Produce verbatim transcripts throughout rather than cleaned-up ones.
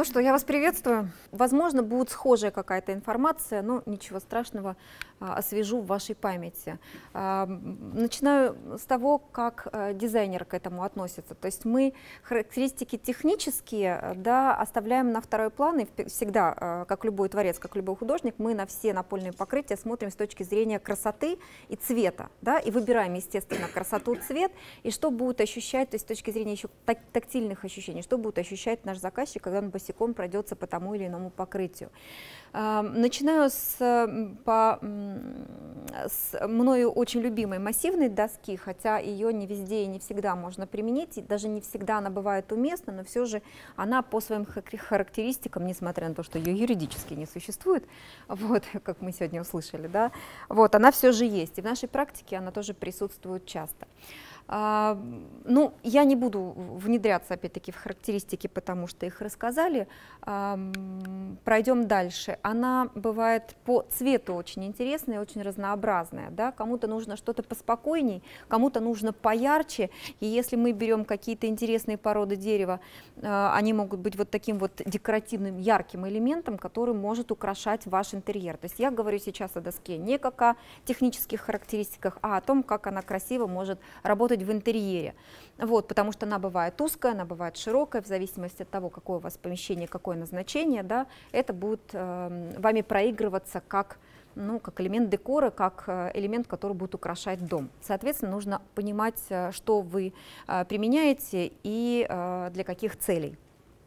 Ну что, я вас приветствую. Возможно, будет схожая какая-то информация, но ничего страшного, освежу в вашей памяти. Начинаю с того, как дизайнер к этому относится. То есть мы характеристики технические, да, оставляем на второй план, и всегда, как любой творец, как любой художник, мы на все напольные покрытия смотрим с точки зрения красоты и цвета, да, и выбираем, естественно, красоту, цвет, и что будет ощущать, то есть с точки зрения еще так, тактильных ощущений, что будет ощущать наш заказчик, когда он босиком пройдется по тому или иному покрытию. Начинаю с, по, с мною очень любимой массивной доски, хотя ее не везде и не всегда можно применить, и даже не всегда она бывает уместна, но все же она по своим характеристикам, несмотря на то, что ее юридически не существует, вот, как мы сегодня услышали, да, вот, она все же есть, и в нашей практике она тоже присутствует часто. А, ну, я не буду внедряться, опять-таки, в характеристики, потому что их рассказали. А, пройдем дальше. Она бывает по цвету очень интересная, очень разнообразная. Да? Кому-то нужно что-то поспокойней, кому-то нужно поярче. И если мы берем какие-то интересные породы дерева, а, они могут быть вот таким вот декоративным, ярким элементом, который может украшать ваш интерьер. То есть я говорю сейчас о доске не как о технических характеристиках, а о том, как она красиво может работать в интерьере, вот, потому что она бывает узкая, она бывает широкая, в зависимости от того, какое у вас помещение, какое назначение, да, это будет э, вами проигрываться как, ну, как элемент декора, как э, элемент, который будет украшать дом. Соответственно, нужно понимать, э, что вы э, применяете и э, для каких целей.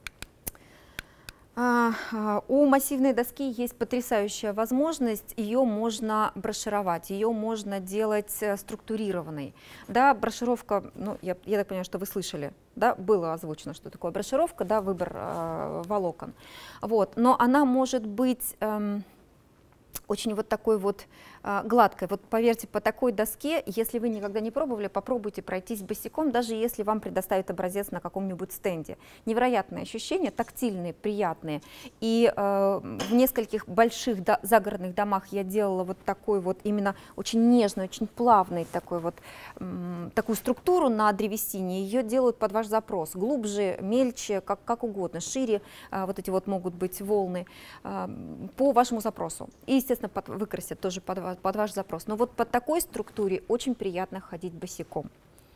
У массивной доски есть потрясающая возможность, ее можно брошировать, ее можно делать структурированной. Да, брошировка, ну, я, я так понимаю, что вы слышали, да, было озвучено, что такое брошировка, да, выбор э, волокон. Вот, но она может быть э, очень вот такой вот э, гладкой. Вот поверьте, по такой доске, если вы никогда не пробовали, попробуйте пройтись босиком, даже если вам предоставят образец на каком-нибудь стенде. Невероятные ощущения, тактильные, приятные. И э, в нескольких больших до, загородных домах я делала вот такой вот именно очень нежный, очень плавный такой вот, м, такую структуру на древесине. Ее делают под ваш запрос. Глубже, мельче, как, как угодно, шире э, вот эти вот могут быть волны э, по вашему запросу. И, естественно, под, выкрасят тоже под, под ваш запрос. Но вот по такой структуре очень приятно ходить босиком.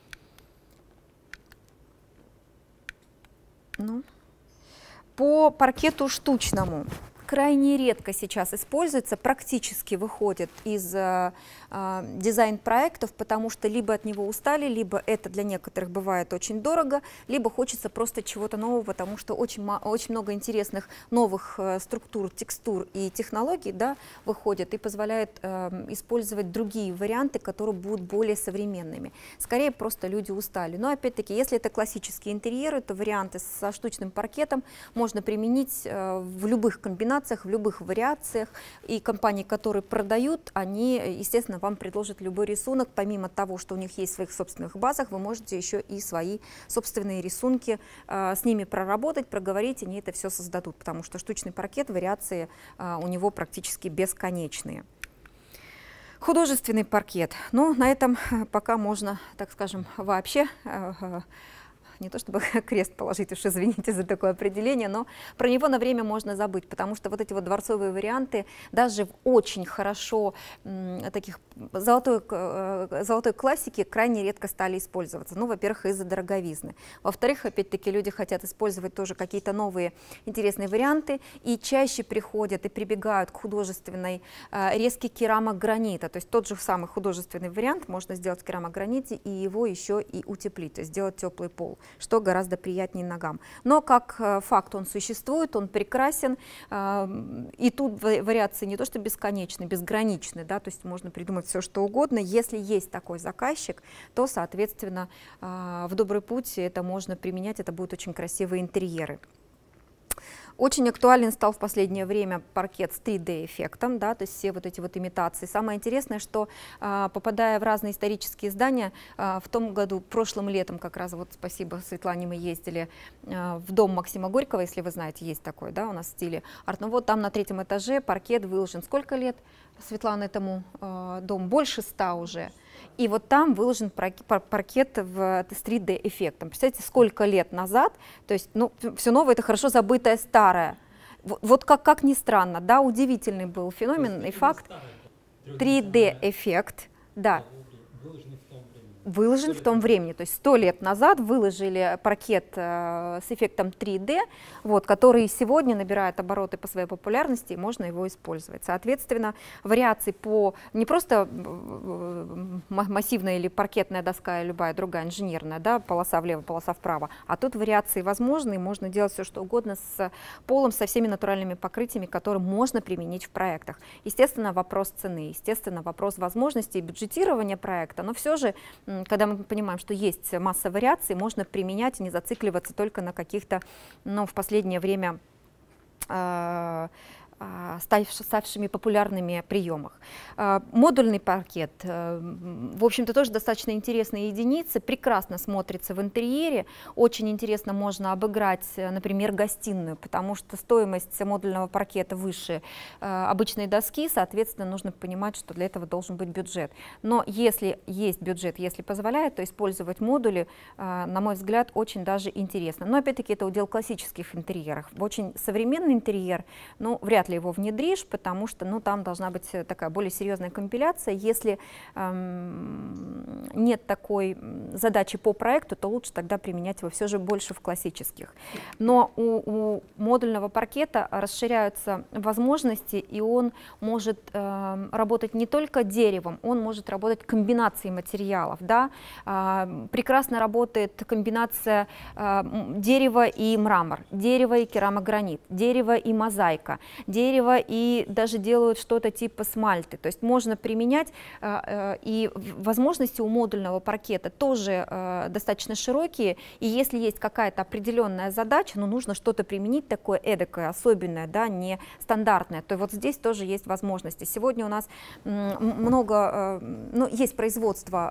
Ну. По паркету штучному. Крайне редко сейчас используется, практически выходит из э, э, дизайн-проектов, потому что либо от него устали, либо это для некоторых бывает очень дорого, либо хочется просто чего-то нового, потому что очень, очень много интересных новых э, структур, текстур и технологий, да, выходят и позволяет э, использовать другие варианты, которые будут более современными. Скорее просто люди устали. Но опять-таки, если это классические интерьеры, то варианты со штучным паркетом можно применить э, в любых комбинациях, в любых вариациях, и компании, которые продают, они, естественно, вам предложат любой рисунок. Помимо того, что у них есть в своих собственных базах, вы можете еще и свои собственные рисунки э, с ними проработать, проговорить, и они это все создадут, потому что штучный паркет, вариации э, у него практически бесконечные. Художественный паркет. Ну, на этом пока можно, так скажем, вообще э, не то чтобы крест положить, уж извините за такое определение, но про него на время можно забыть, потому что вот эти вот дворцовые варианты даже в очень хорошо таких золотой, золотой классике крайне редко стали использоваться. Ну, во-первых, из-за дороговизны. Во-вторых, опять-таки, люди хотят использовать тоже какие-то новые интересные варианты и чаще приходят и прибегают к художественной резке керамогранита. То есть тот же самый художественный вариант можно сделать в керамограните и его еще и утеплить, то есть сделать теплый пол, что гораздо приятнее ногам. Но как факт он существует, он прекрасен, и тут вариации не то что бесконечны, безграничны, да, то есть можно придумать все, что угодно. Если есть такой заказчик, то, соответственно, в добрый путь это можно применять, это будут очень красивые интерьеры. Очень актуален стал в последнее время паркет с три дэ эффектом, да, то есть все вот эти вот имитации. Самое интересное, что попадая в разные исторические здания, в том году, прошлым летом, как раз, вот спасибо Светлане, мы ездили в дом Максима Горького, если вы знаете, есть такой, да, у нас в стиле арт-нуво, там на третьем этаже паркет выложен. Сколько лет, Светлана, этому дому? Больше ста уже. И вот там выложен паркет в, с три дэ эффектом. Представляете, сколько лет назад, то есть, ну, все новое — это хорошо забытое старое. Вот, вот как, как ни странно, да, удивительный был феномен и факт. три дэ эффект, да. Выложен в том времени, то есть сто лет назад выложили паркет э, с эффектом три дэ, вот, который сегодня набирает обороты по своей популярности, и можно его использовать. Соответственно, вариаций по не просто массивная или паркетная доска, или любая другая инженерная, да, полоса влево, полоса вправо, а тут вариации возможны, и можно делать все, что угодно с полом, со всеми натуральными покрытиями, которые можно применить в проектах. Естественно, вопрос цены, естественно, вопрос возможностей и бюджетирования проекта, но все же, когда мы понимаем, что есть масса вариаций, можно применять и не зацикливаться только на каких-то, ну, в последнее время э, ставшими популярными приемах. Модульный паркет, в общем-то, тоже достаточно интересная единица, прекрасно смотрится в интерьере, очень интересно можно обыграть, например, гостиную, потому что стоимость модульного паркета выше обычной доски, соответственно, нужно понимать, что для этого должен быть бюджет. Но если есть бюджет, если позволяет, то использовать модули, на мой взгляд, очень даже интересно. Но опять-таки это удел классических интерьеров. Очень современный интерьер, ну, вряд ли его внедришь, потому что, ну, там должна быть такая более серьезная компиляция. Если эм, нет такой задачи по проекту, то лучше тогда применять его все же больше в классических. Но у, у модульного паркета расширяются возможности, и он может э, работать не только деревом, он может работать комбинацией материалов. Да? Э, прекрасно работает комбинация э, дерева и мрамор, дерево и керамогранит, дерево и мозаика, дерево и даже делают что-то типа смальты. То есть можно применять, э, э, и возможности у модульного паркета тоже э, достаточно широкие, и если есть какая-то определенная задача, ну, нужно что-то применить такое эдакое, особенное, да, не стандартное, то вот здесь тоже есть возможности. Сегодня у нас много, э, ну, есть производство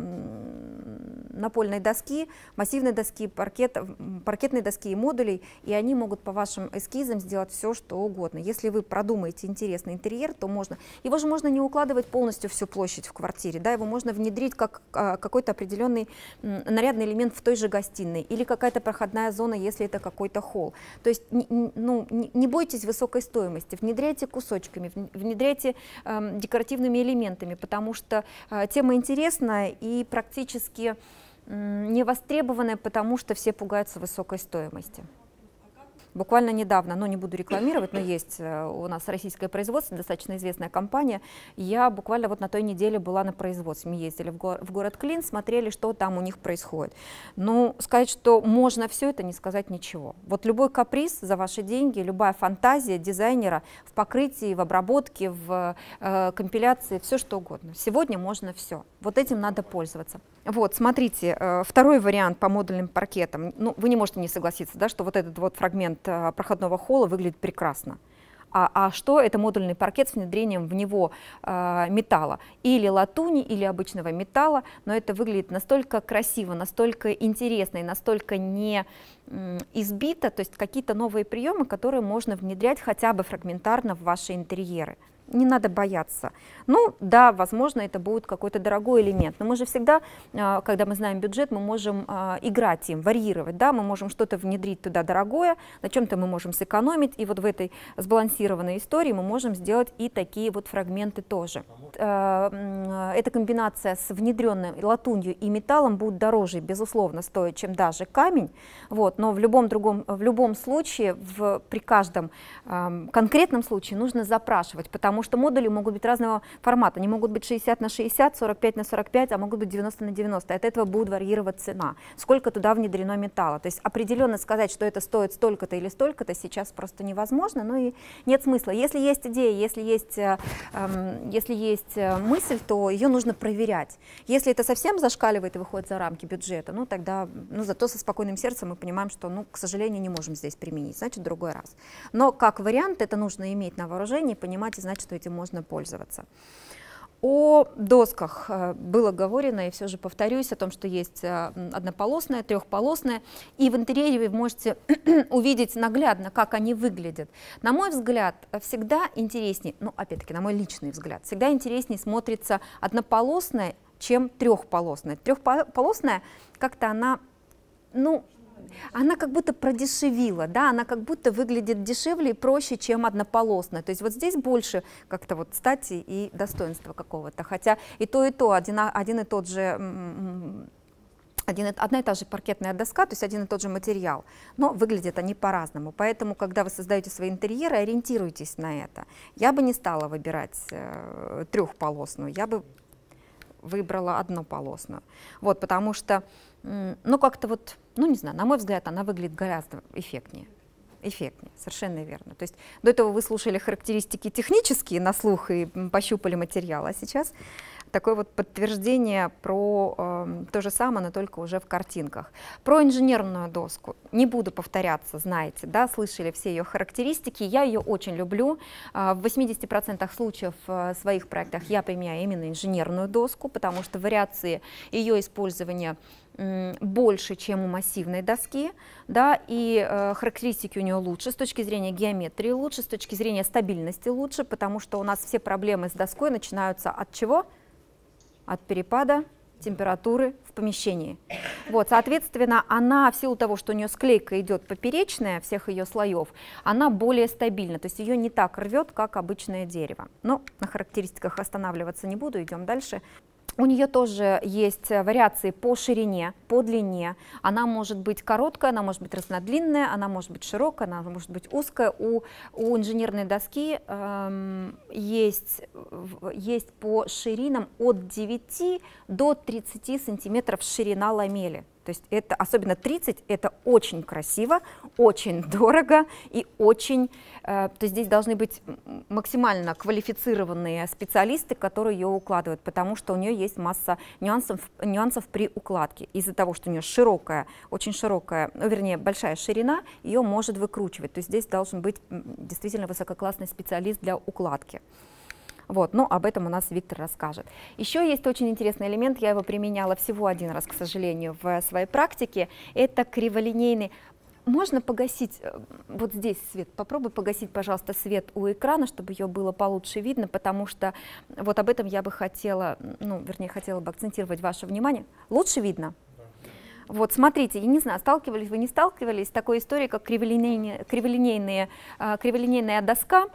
э, напольной доски, массивной доски, паркет, паркетной доски и модулей, и они могут по вашим эскизам сделать все, что угодно. Если вы продумаете интересный интерьер, то можно. Его же можно не укладывать полностью всю площадь в квартире, да, его можно внедрить как а, какой-то определенный м, нарядный элемент в той же гостиной, или какая-то проходная зона, если это какой-то холл. То есть не, ну, не, не бойтесь высокой стоимости, внедряйте кусочками, внедряйте э, декоративными элементами, потому что э, тема интересная и практически э, не востребованная, потому что все пугаются высокой стоимости. Буквально недавно, но не буду рекламировать, но есть у нас российское производство, достаточно известная компания. Я буквально вот на той неделе была на производстве. Мы ездили в, го в город Клин, смотрели, что там у них происходит. Ну, сказать, что можно все это, не сказать ничего. Вот любой каприз за ваши деньги, любая фантазия дизайнера в покрытии, в обработке, в э, компиляции, все что угодно. Сегодня можно все. Вот этим надо пользоваться. Вот, смотрите, э, второй вариант по модульным паркетам. Ну, вы не можете не согласиться, да, что вот этот вот фрагмент проходного холла выглядит прекрасно. А, а что это модульный паркет с внедрением в него э, металла? Или латуни, или обычного металла, но это выглядит настолько красиво, настолько интересно и настолько не м, избито, то есть какие-то новые приемы, которые можно внедрять хотя бы фрагментарно в ваши интерьеры. Не надо бояться. Ну да, возможно, это будет какой-то дорогой элемент, но мы же всегда, когда мы знаем бюджет, мы можем играть им, варьировать, да, мы можем что-то внедрить туда дорогое, на чем-то мы можем сэкономить, и вот в этой сбалансированной истории мы можем сделать и такие вот фрагменты тоже. Эта комбинация с внедренной латунью и металлом будет дороже, безусловно, стоить, чем даже камень, вот, но в любом другом, в любом случае, в, при каждом конкретном случае нужно запрашивать, потому Потому что модули могут быть разного формата, они могут быть шестьдесят на шестьдесят, сорок пять на сорок пять, а могут быть девяносто на девяносто. От этого будет варьировать цена, сколько туда внедрено металла. То есть определенно сказать, что это стоит столько-то или столько-то, сейчас просто невозможно, но и нет смысла. Если есть идея, если есть, э, э, если есть мысль, то ее нужно проверять. Если это совсем зашкаливает и выходит за рамки бюджета, ну тогда, ну зато со спокойным сердцем мы понимаем, что, ну, к сожалению, не можем здесь применить, значит, в другой раз. Но как вариант это нужно иметь на вооружении, понимать и знать, что этим можно пользоваться. О досках было говорено, и все же повторюсь о том, что есть однополосная, трехполосная, и в интерьере вы можете увидеть наглядно, как они выглядят. На мой взгляд, всегда интереснее, ну опять-таки на мой личный взгляд, всегда интереснее смотрится однополосная, чем трехполосная. Трехполосная как-то она, ну, она как будто продешевила, да, она как будто выглядит дешевле и проще, чем однополосная. То есть вот здесь больше как-то вот стати и достоинства какого-то, хотя и то, и то, один, один и тот же, один, одна и та же паркетная доска, то есть один и тот же материал, но выглядят они по-разному. Поэтому, когда вы создаете свои интерьеры, ориентируйтесь на это. Я бы не стала выбирать э, трехполосную, я бы выбрала однополосную. Вот, потому что, ну, как-то вот, ну, не знаю, на мой взгляд, она выглядит гораздо эффектнее. Эффектнее, совершенно верно. То есть до этого вы слушали характеристики технические на слух и пощупали материал, а сейчас такое вот подтверждение про э, то же самое, но только уже в картинках. Про инженерную доску не буду повторяться, знаете, да, слышали все ее характеристики, я ее очень люблю. Э, в восьмидесяти процентах случаев в своих проектах я применяю именно инженерную доску, потому что вариации ее использования м, больше, чем у массивной доски, да, и э, характеристики у нее лучше, с точки зрения геометрии лучше, с точки зрения стабильности лучше, потому что у нас все проблемы с доской начинаются от чего? От перепада температуры в помещении. Вот, соответственно, она в силу того, что у нее склейка идет поперечная всех ее слоев, она более стабильна, то есть ее не так рвет, как обычное дерево. Но на характеристиках останавливаться не буду, идем дальше. У нее тоже есть вариации по ширине, по длине. Она может быть короткая, она может быть разнодлинная, она может быть широкая, она может быть узкая. У, у инженерной доски эм, есть, есть по ширинам от девяти до тридцати сантиметров ширина ламели. То есть это, особенно тридцать, это очень красиво, очень дорого и очень, э, то есть здесь должны быть максимально квалифицированные специалисты, которые ее укладывают, потому что у нее есть масса нюансов, нюансов при укладке. Из-за того, что у нее широкая, очень широкая, ну, вернее, большая ширина, ее может выкручивать. То есть здесь должен быть действительно высококлассный специалист для укладки. Вот, но об этом у нас Виктор расскажет. Еще есть очень интересный элемент, я его применяла всего один раз, к сожалению, в своей практике. Это криволинейный. Можно погасить, вот здесь свет, попробуй погасить, пожалуйста, свет у экрана, чтобы ее было получше видно, потому что вот об этом я бы хотела, ну, вернее, хотела бы акцентировать ваше внимание. Лучше видно? Вот, смотрите, я не знаю, сталкивались вы, не сталкивались с такой историей, как криволинейная, криволинейная, криволинейная доска.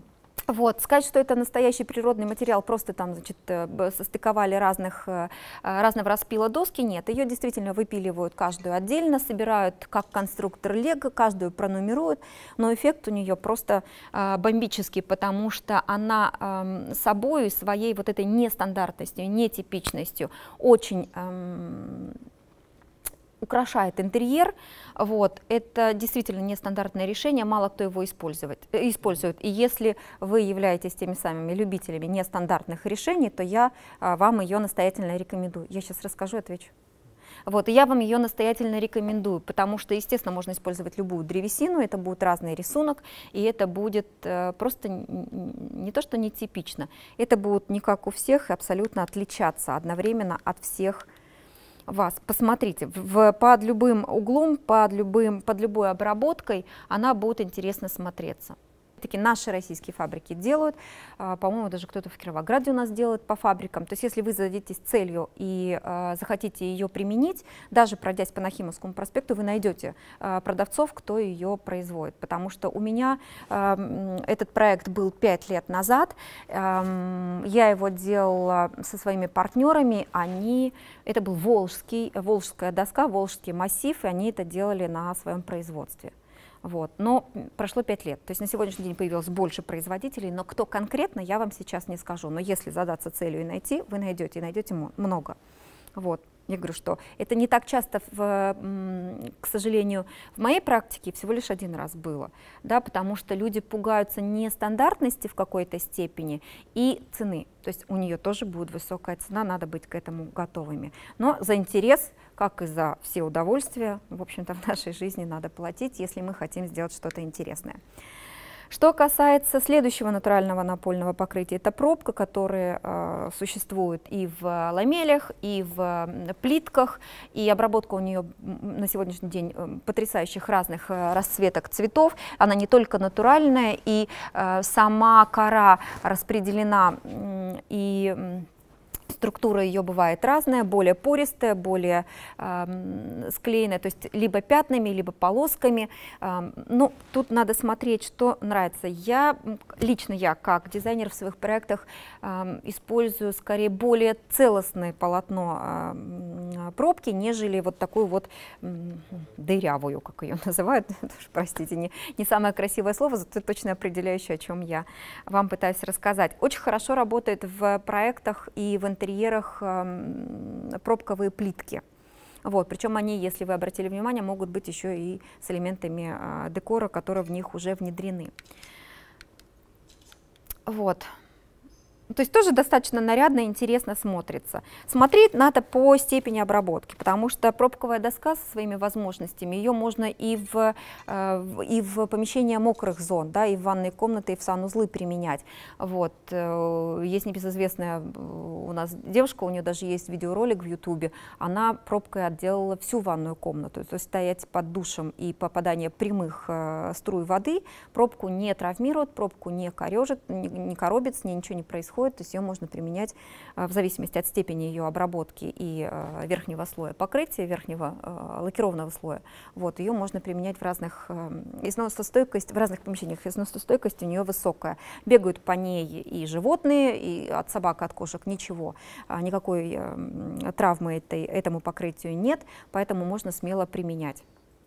Вот, сказать, что это настоящий природный материал, просто там, значит, состыковали разных, разного распила доски, нет, ее действительно выпиливают каждую отдельно, собирают как конструктор лего, каждую пронумеруют, но эффект у нее просто э, бомбический, потому что она э, собой, своей вот этой нестандартностью, нетипичностью очень э, украшает интерьер. Вот. Это действительно нестандартное решение, мало кто его использует. И если вы являетесь теми самыми любителями нестандартных решений, то я а, вам ее настоятельно рекомендую. Я сейчас расскажу, отвечу. Вот, и я вам ее настоятельно рекомендую, потому что, естественно, можно использовать любую древесину, это будет разный рисунок, и это будет э, просто не то, что нетипично, это будет не как у всех, абсолютно отличаться одновременно от всех вас. Посмотрите, в, под любым углом, под, любым, под любой обработкой она будет интересно смотреться. Таки наши российские фабрики делают, по-моему, даже кто-то в Кировограде у нас делает по фабрикам. То есть если вы зададитесь целью и э, захотите ее применить, даже пройдясь по Нахимовскому проспекту, вы найдете э, продавцов, кто ее производит. Потому что у меня э, этот проект был пять лет назад, э, я его делала со своими партнерами, они, это был волжский, волжская доска, волжский массив, и они это делали на своем производстве. Вот. Но прошло пять лет, то есть на сегодняшний день появилось больше производителей, но кто конкретно, я вам сейчас не скажу. Но если задаться целью и найти, вы найдете, и найдете много. Вот. Я говорю, что это не так часто, в, к сожалению, в моей практике всего лишь один раз было, да, потому что люди пугаются нестандартности в какой-то степени и цены. То есть у нее тоже будет высокая цена, надо быть к этому готовыми. Но за интерес, как и за все удовольствия, в общем-то, в нашей жизни надо платить, если мы хотим сделать что-то интересное. Что касается следующего натурального напольного покрытия, это пробка, которая э, существует и в ламелях, и в э, плитках, и обработка у нее на сегодняшний день э, потрясающих разных э, расцветок цветов. Она не только натуральная, и э, сама кора распределена э, и э, Структура ее бывает разная, более пористая, более э, склеенная, то есть либо пятнами, либо полосками. Э, ну, тут надо смотреть, что нравится. Я, лично я, как дизайнер в своих проектах, э, использую скорее более целостное полотно э, пробки, нежели вот такую вот э, дырявую, как ее называют. Простите, не, не самое красивое слово, зато точно определяющее, о чем я вам пытаюсь рассказать. Очень хорошо работает в проектах и в интерьерах э, пробковые плитки. Вот, причем они, если вы обратили внимание, могут быть еще и с элементами э, декора, которые в них уже внедрены. Вот. То есть тоже достаточно нарядно и интересно смотрится. Смотреть надо по степени обработки, потому что пробковая доска со своими возможностями, ее можно и в, э, и в помещение мокрых зон, да, и в ванные комнаты, и в санузлы применять. Вот. Есть небезызвестная у нас девушка, у нее даже есть видеоролик в ютубе, она пробкой отделала всю ванную комнату. То есть стоять под душем и попадание прямых э, струй воды пробку не травмирует, пробку не корежит, не, не коробит, с ней ничего не происходит. То есть ее можно применять э, в зависимости от степени ее обработки и э, верхнего слоя покрытия, верхнего э, лакированного слоя. Вот, ее можно применять в разных э, износостойкость, в разных помещениях. Износостойкость у нее высокая. Бегают по ней и животные, и от собак, от кошек ничего. А, никакой э, травмы этой, этому покрытию нет, поэтому можно смело применять.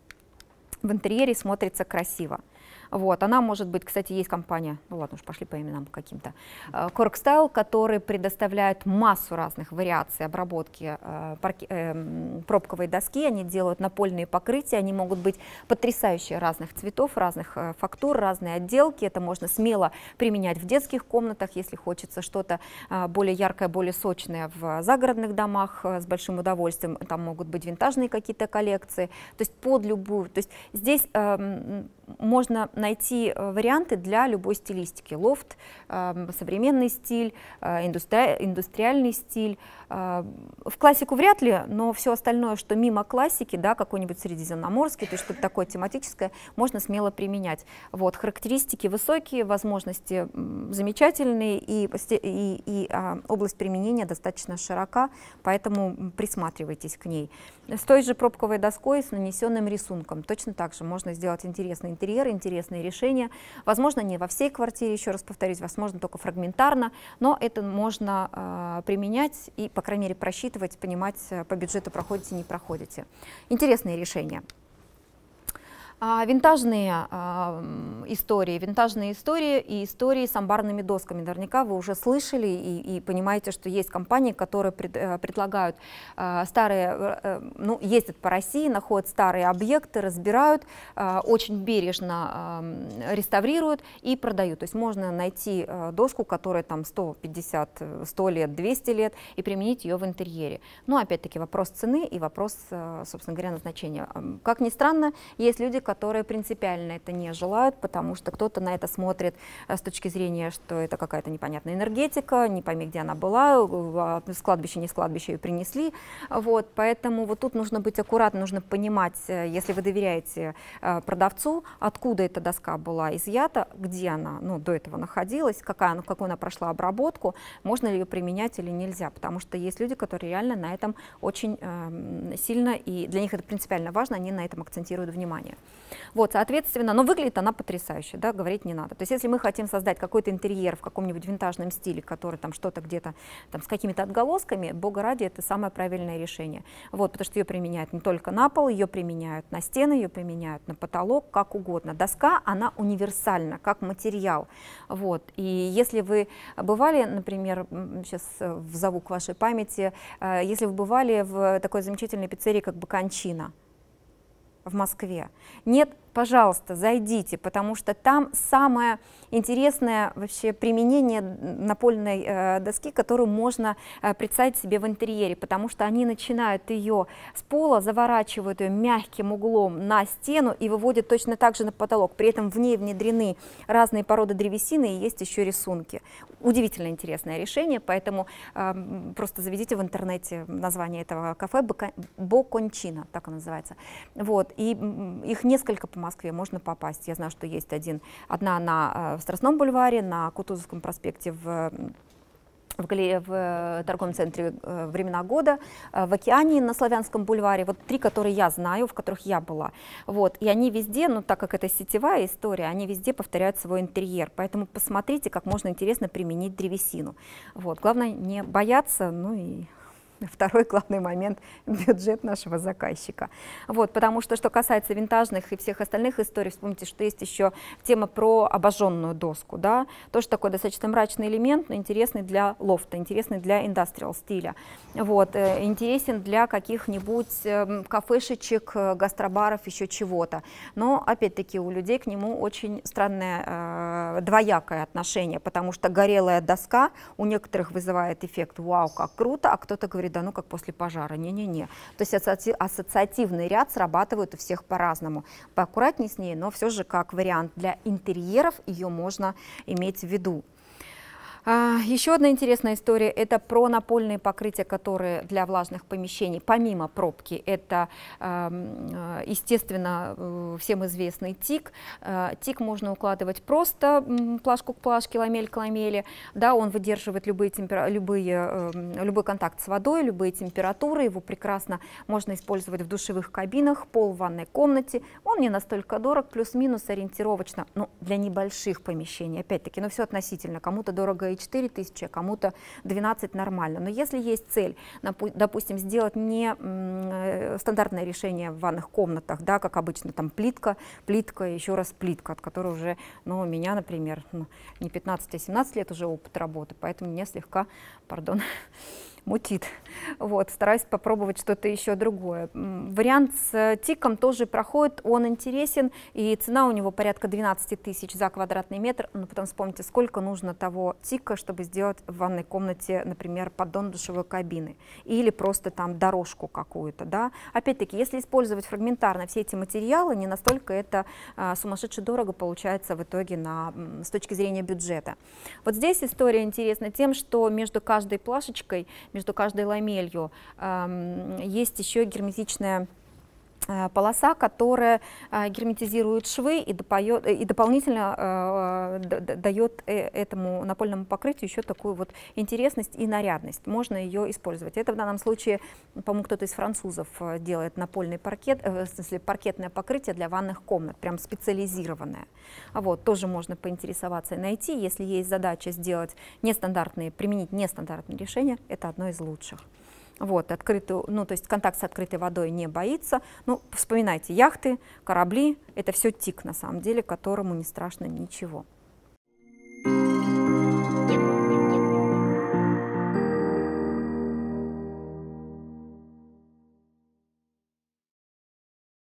В интерьере смотрится красиво. Вот, она может быть, кстати, есть компания, ну ладно уж, пошли по именам каким-то, Corkstyle, который предоставляет массу разных вариаций обработки э, парки, э, пробковой доски. Они делают напольные покрытия, они могут быть потрясающие разных цветов, разных э, фактур, разные отделки. Это можно смело применять в детских комнатах, если хочется что-то э, более яркое, более сочное в загородных домах, э, с большим удовольствием. Там могут быть винтажные какие-то коллекции, то есть под любую. То есть здесь э, можно найти варианты для любой стилистики. Лофт, э, современный стиль, э, индустри... индустриальный стиль. Э, в классику вряд ли, но все остальное, что мимо классики, да, какой-нибудь средиземноморский, то есть что-то такое тематическое, можно смело применять. Вот, характеристики высокие, возможности замечательные, и, и, и а, область применения достаточно широка, поэтому присматривайтесь к ней. С той же пробковой доской, с нанесенным рисунком, точно так же можно сделать интересный интерьер, интересные решения. Возможно, не во всей квартире, еще раз повторюсь, возможно, только фрагментарно, но это можно э, применять и, по крайней мере, просчитывать, понимать, по бюджету проходите, не проходите. Интересные решения. А, винтажные а, истории, винтажные истории и истории с амбарными досками. Наверняка вы уже слышали и, и понимаете, что есть компании, которые пред, предлагают а, старые, а, ну, ездят по России, находят старые объекты, разбирают, а, очень бережно а, реставрируют и продают. То есть можно найти а, доску, которая там сто пятьдесят, сто лет, двести лет, и применить ее в интерьере. Но опять-таки вопрос цены и вопрос, а, собственно говоря, назначения. Как ни странно, есть люди, которые принципиально это не желают, потому что кто-то на это смотрит с точки зрения, что это какая-то непонятная энергетика, не пойми, где она была, с кладбища, не с кладбища ее принесли. Вот, поэтому вот тут нужно быть аккуратным, нужно понимать, если вы доверяете продавцу, откуда эта доска была изъята, где она, ну, до этого находилась, какая она, какую она прошла обработку, можно ли ее применять или нельзя, потому что есть люди, которые реально на этом очень э, сильно, и для них это принципиально важно, они на этом акцентируют внимание. Вот, соответственно, но выглядит она потрясающе, да, говорить не надо. То есть если мы хотим создать какой-то интерьер в каком-нибудь винтажном стиле, который там что-то где-то там с какими-то отголосками, бога ради, это самое правильное решение. Вот, потому что ее применяют не только на пол, ее применяют на стены, ее применяют на потолок, как угодно. Доска, она универсальна, как материал. Вот, и если вы бывали, например, сейчас взову к вашей памяти, если вы бывали в такой замечательной пиццерии, как Бакончино в Москве. Нет, пожалуйста, зайдите, потому что там самое интересное вообще применение напольной э, доски, которую можно э, представить себе в интерьере, потому что они начинают ее с пола, заворачивают ее мягким углом на стену и выводят точно так же на потолок. При этом в ней внедрены разные породы древесины и есть еще рисунки. Удивительно интересное решение, поэтому э, просто заведите в интернете название этого кафе Бакончино, так оно называется. Вот, и их несколько по Москве можно попасть. Я знаю, что есть один, одна на в Страстном бульваре, на Кутузовском проспекте в в, в торговом центре «Времена года», в «Океании» на Славянском бульваре. Вот три, которые я знаю, в которых я была. Вот. И они везде, ну так как это сетевая история, они везде повторяют свой интерьер. Поэтому посмотрите, как можно интересно применить древесину. Вот. Главное не бояться, ну и... Второй главный момент – бюджет нашего заказчика. Вот, потому что, что касается винтажных и всех остальных историй, вспомните, что есть еще тема про обожженную доску. Да? Тоже такой достаточно мрачный элемент, но интересный для лофта, интересный для индастриал стиля. Вот, э, интересен для каких-нибудь э, кафешечек, э, гастробаров, еще чего-то. Но, опять-таки, у людей к нему очень странное э, двоякое отношение, потому что горелая доска у некоторых вызывает эффект «Вау, как круто», а кто-то говорит: да ну как после пожара, не-не-не. То есть ассоци ассоциативный ряд срабатывает у всех по-разному. Поаккуратнее с ней, но все же как вариант для интерьеров ее можно иметь в виду. А, еще одна интересная история – это про напольные покрытия, которые для влажных помещений, помимо пробки, это, э, естественно, всем известный тик. Э, тик можно укладывать просто плашку к плашке, ламель к ламели. Да, он выдерживает любые темпера... любые, э, любой контакт с водой, любые температуры. Его прекрасно можно использовать в душевых кабинах, пол в ванной комнате. Он не настолько дорог, плюс-минус ориентировочно, ну, для небольших помещений. Опять-таки, но все относительно. Кому-то дорого и четыре тысячи, а кому-то двенадцать нормально. Но если есть цель, допустим, сделать не стандартное решение в ванных комнатах, да, как обычно, там плитка, плитка, еще раз плитка, от которой уже, ну, у меня, например, ну, не пятнадцать, а семнадцать лет уже опыт работы, поэтому меня слегка, пардон, мутит. Вот, стараюсь попробовать что-то еще другое. Вариант с тиком тоже проходит, он интересен, и цена у него порядка двенадцати тысяч за квадратный метр. Но потом вспомните, сколько нужно того тика, чтобы сделать в ванной комнате, например, поддон душевой кабины, или просто там дорожку какую-то. Да? Опять-таки, если использовать фрагментарно все эти материалы, не настолько это а, сумасшедше дорого получается в итоге на, с точки зрения бюджета. Вот здесь история интересна тем, что между каждой плашечкой, между каждой ламелью э, есть еще герметичная э, полоса, которая э, герметизирует швы и, допоет, и дополнительно э, дает этому напольному покрытию еще такую вот интересность и нарядность. Можно ее использовать. Это в данном случае, по-моему, кто-то из французов делает напольный паркет, э, в смысле паркетное покрытие для ванных комнат, прям специализированное. Вот, тоже можно поинтересоваться и найти. Если есть задача сделать нестандартные, применить нестандартные решения, это одно из лучших. Вот, открытую, ну, то есть контакт с открытой водой не боится. Ну, вспоминайте, яхты, корабли, это все тик на самом деле, которому не страшно ничего.